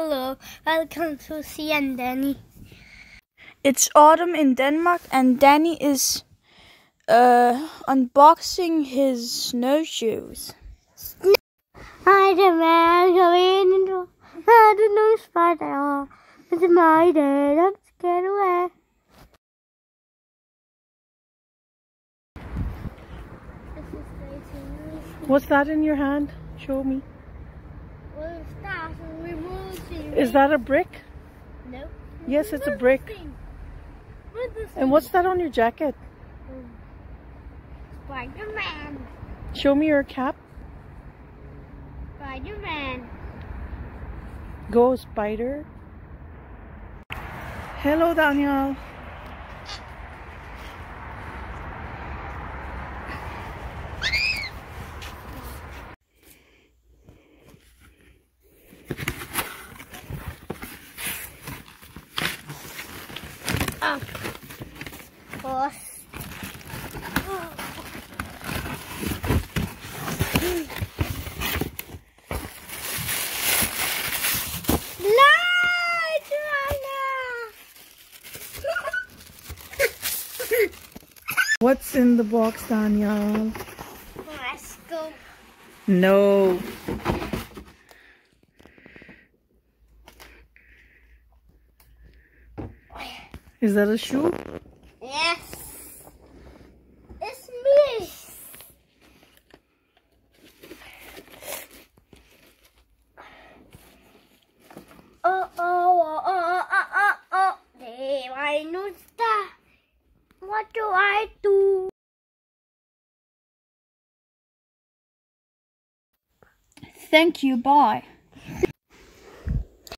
Hello, welcome to Zee and Dani. It's autumn in Denmark, and Danny is unboxing his snowshoes. Spider-Man, come in. I don't know Spider. It's my day. Let's get away. What's that in your hand? Show me. What is that? Is that a brick? No. Yes, it's a brick. And what's that on your jacket? Spider-Man. Show me your cap. Spider-Man. Go, spider. Hello, Daniel. Boss. What's in the box, Daniel? Let's go. No. Is that a shoe? Yes. It's me. What do I do? Thank you, bye.